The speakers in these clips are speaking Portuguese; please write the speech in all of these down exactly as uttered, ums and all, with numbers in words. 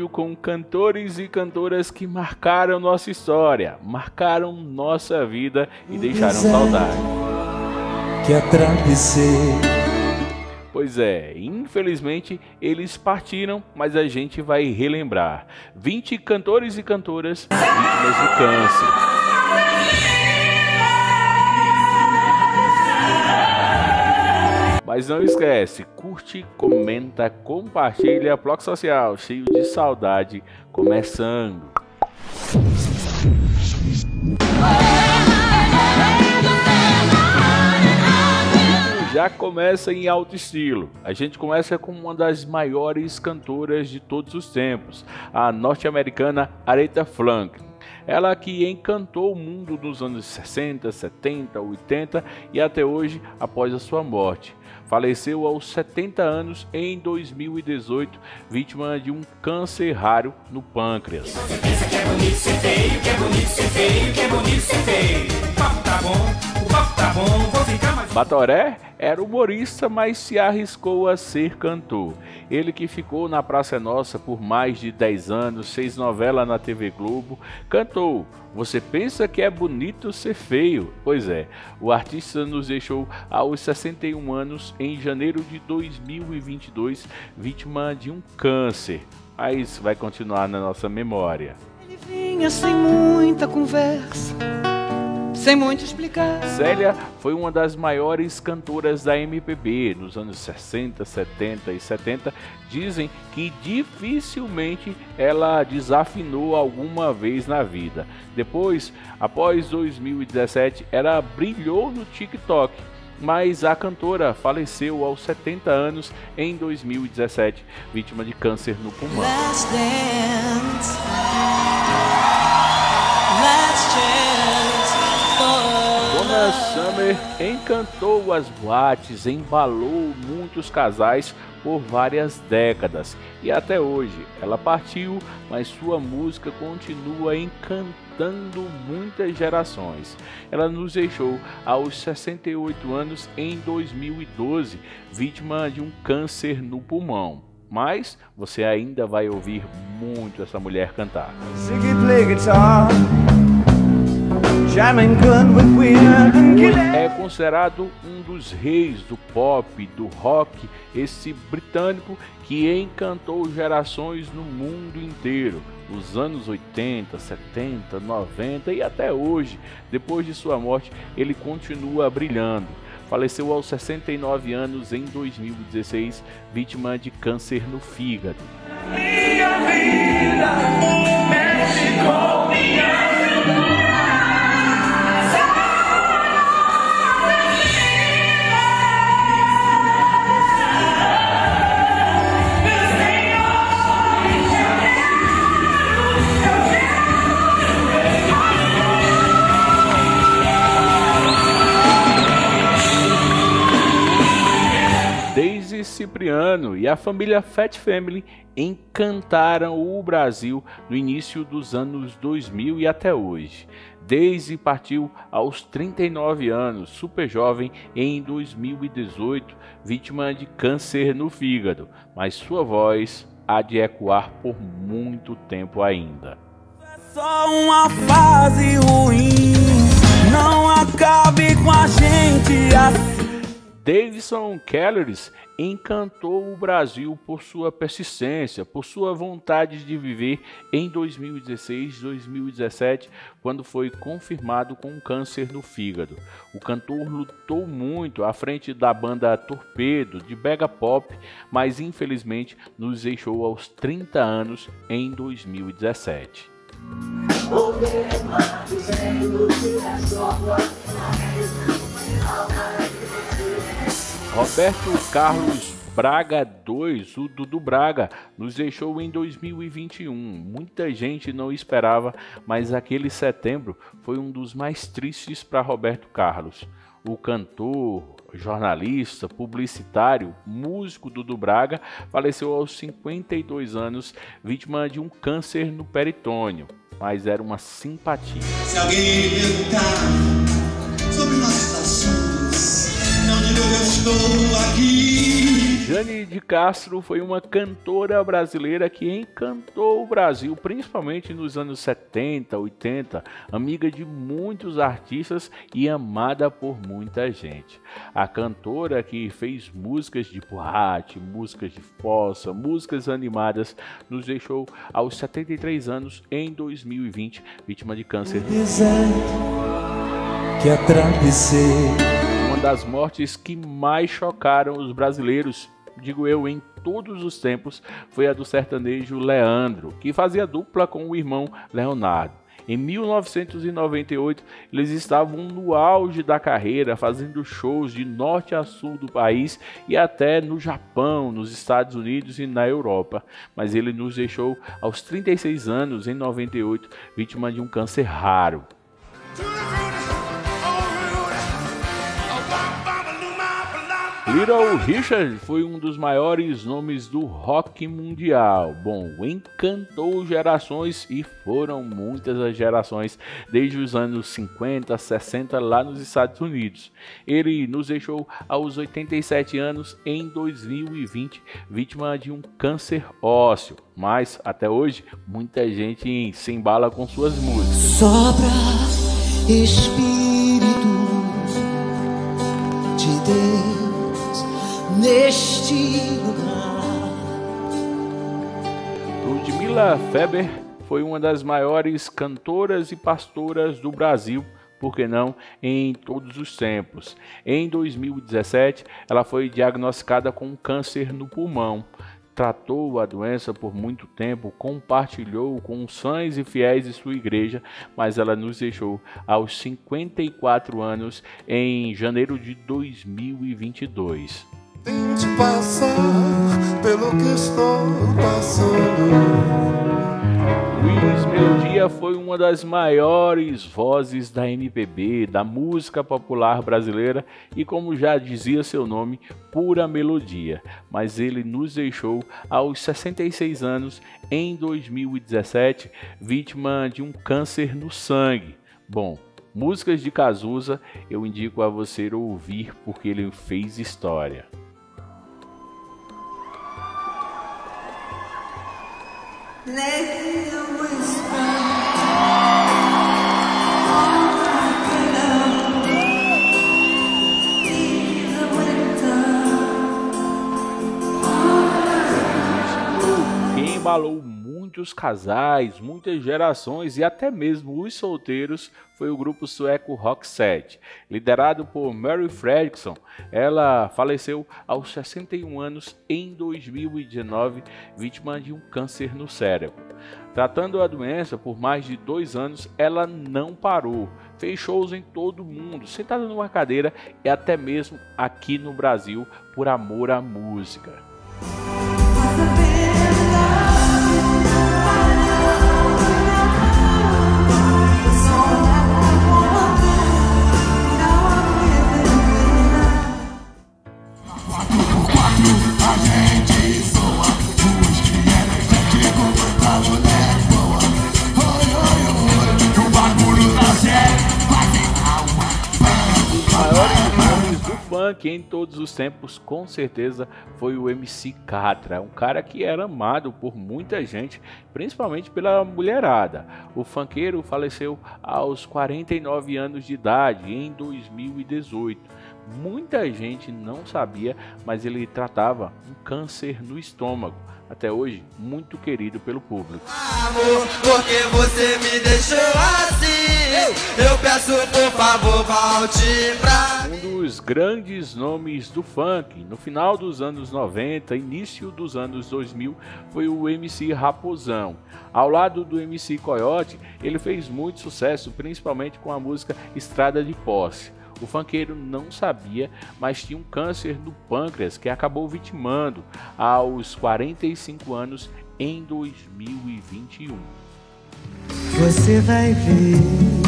com cantores e cantoras que marcaram nossa história, marcaram nossa vida e deixaram saudade. Que atravessei. Pois é, infelizmente eles partiram, mas a gente vai relembrar. vinte cantores e cantoras vítimas de câncer. Mas não esquece, curte, comenta, compartilha, Bloco Social, cheio de saudade, começando. Já começa em alto estilo. A gente começa com uma das maiores cantoras de todos os tempos, a norte-americana Aretha Franklin. Ela que encantou o mundo nos anos sessenta, setenta, oitenta e até hoje após a sua morte. Faleceu aos setenta anos em dois mil e dezoito, vítima de um câncer raro no pâncreas. Você pensa que é bonito ser feio, que é bonito ser feio, que é bonito ser feio. O papo tá bom, o papo tá bom, vou ficar mais... Batoré era humorista, mas se arriscou a ser cantor. Ele que ficou na Praça é Nossa por mais de dez anos, fez novela na T V Globo, cantou Você Pensa que é Bonito Ser Feio? Pois é, o artista nos deixou aos sessenta e um anos em janeiro de dois mil e vinte e dois, vítima de um câncer, mas vai continuar na nossa memória. Ele vinha sem muita conversa, sem muito explicar. Célia foi uma das maiores cantoras da M P B nos anos sessenta, setenta e setenta. Dizem que dificilmente ela desafinou alguma vez na vida. Depois, após dois mil e dezessete, ela brilhou no TikTok. Mas a cantora faleceu aos setenta anos em dois mil e dezessete, vítima de câncer no pulmão. Let's dance. Let's dance. Donna Summer encantou as boates, embalou muitos casais por várias décadas e até hoje ela partiu, mas sua música continua encantando muitas gerações. Ela nos deixou aos sessenta e oito anos em dois mil e doze, vítima de um câncer no pulmão. Mas você ainda vai ouvir muito essa mulher cantar. É considerado um dos reis do pop, do rock, esse britânico que encantou gerações no mundo inteiro, nos anos oitenta, setenta, noventa e até hoje. Depois de sua morte, ele continua brilhando. Faleceu aos sessenta e nove anos em dois mil e dezesseis, vítima de câncer no fígado. Minha vida mexe com minha... Daisy Cipriano e a família Fat Family encantaram o Brasil no início dos anos dois mil e até hoje. Daisy partiu aos trinta e nove anos, super jovem, em dois mil e dezoito, vítima de câncer no fígado, mas sua voz há de ecoar por muito tempo ainda. É só uma fase ruim, não acabe com a gente assim. Davidson Kellers encantou o Brasil por sua persistência, por sua vontade de viver em dois mil e dezesseis, dois mil e dezessete, quando foi confirmado com um câncer no fígado. O cantor lutou muito à frente da banda Torpedo, de Bega Pop, mas infelizmente nos deixou aos trinta anos em dois mil e dezessete. Roberto Carlos Braga dois, o Dudu Braga, nos deixou em dois mil e vinte e um. Muita gente não esperava, mas aquele setembro foi um dos mais tristes para Roberto Carlos. O cantor, jornalista, publicitário, músico Dudu Braga faleceu aos cinquenta e dois anos, vítima de um câncer no peritônio, mas era uma simpatia. Se alguém me perguntar sobre nossos assuntos, não digo eu estou aqui. Jane de Castro foi uma cantora brasileira que encantou o Brasil, principalmente nos anos setenta, oitenta, amiga de muitos artistas e amada por muita gente. A cantora que fez músicas de boate, músicas de fossa, músicas animadas, nos deixou aos setenta e três anos em dois mil e vinte, vítima de câncer. Que atravessei. Uma das mortes que mais chocaram os brasileiros, digo eu, em todos os tempos, foi a do sertanejo Leandro, que fazia dupla com o irmão Leonardo. Em mil novecentos e noventa e oito, eles estavam no auge da carreira, fazendo shows de norte a sul do país e até no Japão, nos Estados Unidos e na Europa. Mas ele nos deixou aos trinta e seis anos, em noventa e oito, vítima de um câncer raro. Little Richard foi um dos maiores nomes do rock mundial. Bom, encantou gerações e foram muitas as gerações desde os anos cinquenta, sessenta lá nos Estados Unidos. Ele nos deixou aos oitenta e sete anos em dois mil e vinte, vítima de um câncer ósseo. Mas até hoje muita gente se embala com suas músicas. Sopra, Espírito de Deus. Neste lugar. Ludmilla Feber foi uma das maiores cantoras e pastoras do Brasil, por que não em todos os tempos. Em dois mil e dezessete, ela foi diagnosticada com câncer no pulmão. Tratou a doença por muito tempo, compartilhou com os fãs e fiéis de sua igreja, mas ela nos deixou aos cinquenta e quatro anos em janeiro de dois mil e vinte e dois. Tente passar pelo que estou passando. Luiz Melodia foi uma das maiores vozes da M P B, da música popular brasileira e, como já dizia seu nome, pura melodia. Mas ele nos deixou aos sessenta e seis anos em dois mil e dezessete, vítima de um câncer no sangue. Bom, músicas de Cazuza eu indico a você ouvir porque ele fez história. Quem embalou muitos casais, muitas gerações e até mesmo os solteiros foi o grupo sueco Roxette. Liderado por Mary Fredriksson, ela faleceu aos sessenta e um anos em dois mil e dezenove, vítima de um câncer no cérebro. Tratando a doença por mais de dois anos, ela não parou. Fez shows em todo o mundo, sentada numa cadeira e até mesmo aqui no Brasil, por amor à música. Que em todos os tempos, com certeza, foi o M C Catra, um cara que era amado por muita gente, principalmente pela mulherada. O funkeiro faleceu aos quarenta e nove anos de idade, em dois mil e dezoito. Muita gente não sabia, mas ele tratava um câncer no estômago. Até hoje, muito querido pelo público. Amor, porque você me deixou assim, eu peço por favor, volte pra... Um dos grandes nomes do funk, no final dos anos noventa, início dos anos dois mil, foi o M C Raposão. Ao lado do M C Coyote, ele fez muito sucesso, principalmente com a música Estrada de Posse. O funkeiro não sabia, mas tinha um câncer no pâncreas que acabou vitimando aos quarenta e cinco anos em dois mil e vinte e um. Você vai ver,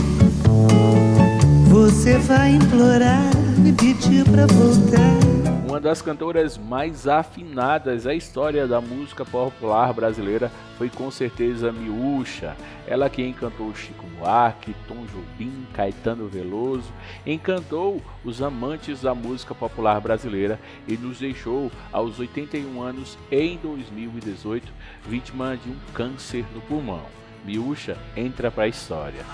você vai implorar, me pedir pra voltar. Uma das cantoras mais afinadas da história da música popular brasileira foi com certeza Miúcha. Ela que encantou Chico Buarque, Tom Jobim, Caetano Veloso, encantou os amantes da música popular brasileira e nos deixou aos oitenta e um anos em dois mil e dezoito, vítima de um câncer no pulmão. Miúcha entra para a história.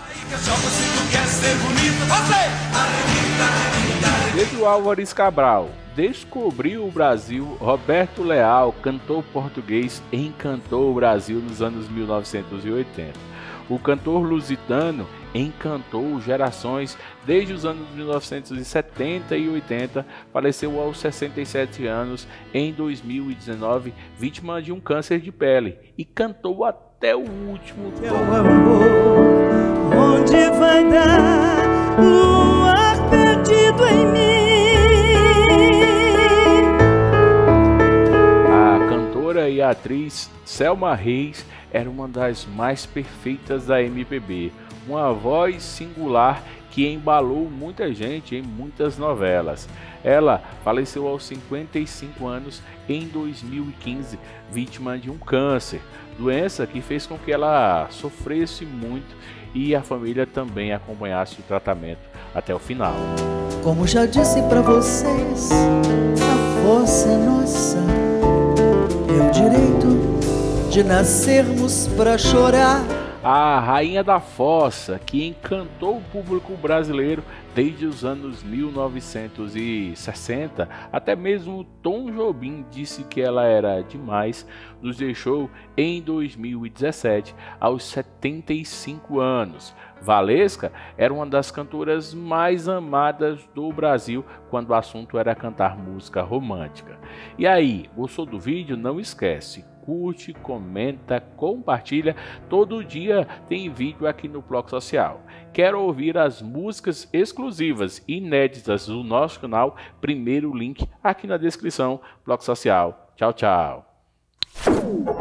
Pedro Álvares Cabral descobriu o Brasil. Roberto Leal, cantor português, encantou o Brasil nos anos mil novecentos e oitenta. O cantor lusitano encantou gerações desde os anos mil novecentos e setenta e oitenta, faleceu aos sessenta e sete anos em dois mil e dezenove, vítima de um câncer de pele, e cantou até o último tom. Amor, onde vai dar luar perdido em mim? A cantora e a atriz Selma Reis era uma das mais perfeitas da M P B, uma voz singular que embalou muita gente em muitas novelas. Ela faleceu aos cinquenta e cinco anos em dois mil e quinze, vítima de um câncer, doença que fez com que ela sofresse muito e a família também acompanhasse o tratamento até o final. Como já disse pra vocês, a força é nossa, é o direito de nascermos pra chorar. A Rainha da Fossa, que encantou o público brasileiro desde os anos mil novecentos e sessenta, até mesmo Tom Jobim disse que ela era demais, nos deixou em dois mil e dezessete, aos setenta e cinco anos. Valesca era uma das cantoras mais amadas do Brasil quando o assunto era cantar música romântica. E aí, gostou do vídeo? Não esquece, curte, comenta, compartilha. Todo dia tem vídeo aqui no Bloco Social. Quer ouvir as músicas exclusivas e inéditas do nosso canal? Primeiro link aqui na descrição. Bloco Social. Tchau, tchau.